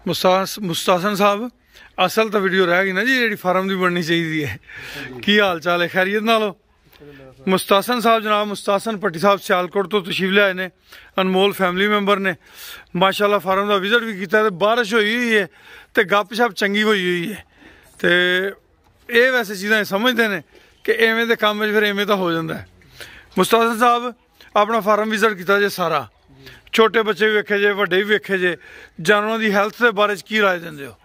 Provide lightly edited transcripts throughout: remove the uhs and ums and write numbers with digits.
मुस्तासन साहब असल तो वीडियो रह गई ना जी जी फार्म की बननी चाहिए है की हाल चाल है खैरियत नालो मुस्तासन साहब जनाब मुस्तासन भट्टी साहब सियालकोट तो तशरीफ लियाए ने अनमोल फैमिली मैंबर ने माशाल्लाह फार्म का विजिट भी किया बारिश हुई हुई है तो गप शप चंगी हुई हुई है तो ये वैसे चीज़ां समझते हैं कि इवें दे काम फिर इवें तो हो जाता है। मुस्तासन साहब अपना फार्म विजिट किया जे सारा छोटे बच्चे भी वेखे जे वड्डे भी वेखे जे जानवरों की हैल्थ के बारे की राय देंदे हो?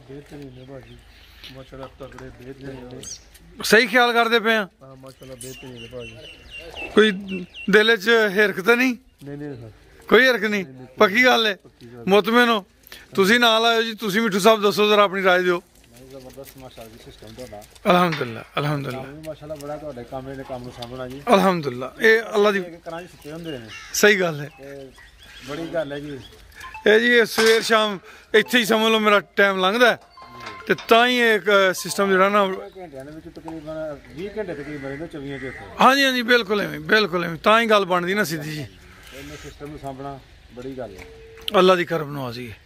सही ख्याल करते पे हैं कोई दिल च हिरख तो नहीं कोई हिरख नहीं पक्की गल है मुतमिन हो तुसी नाल आयो जी तुसी मिठू साहब दसो जरा अपनी राय दिओ। अलहमदुलिल्लाह अलहमदुलिल्लाह अलहमदुलिल्लाह ये अल्लाह दी सही गल है बड़ी गल है जी ये जी सवेर शाम इत्थे ही समझ लो मेरा टाइम लंघदा ते तां ही एक सिस्टम जिहड़ा ना हाँ जी हाँ जी बिल्कुल एवं तां ही गल बनदी ना सीधी जी सिस्टम सामना बड़ी गल है अल्लाह दी करम नवाजी है।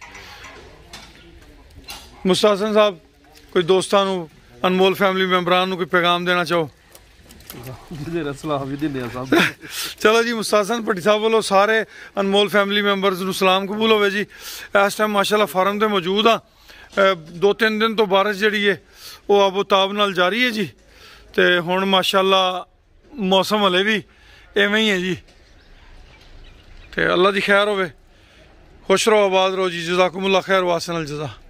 मुस्तासन साहब कोई दोस्तां नूं अनमोल फैमिली मैंबरां नूं कोई पैगाम देना चाहो? चलो जी मुस्तासन भट्टी साहब वालों सारे अनमोल फैमिली मैंबर्स नूं सलाम कबूल होवे जी। इस टाइम माशाल्लाह फार्म ते मौजूद हाँ 2-3 दिन तो बारिश जिहड़ी है वो आबोताब नाल जारी है जी ते हुण माशाल्लाह मौसम हले भी इवें ही है जी ते अल्लाह दी खैर होवे खुश रहो आबाद रहो जी जज़ाकुमुल्लाह खैर वासन अल जज़ा।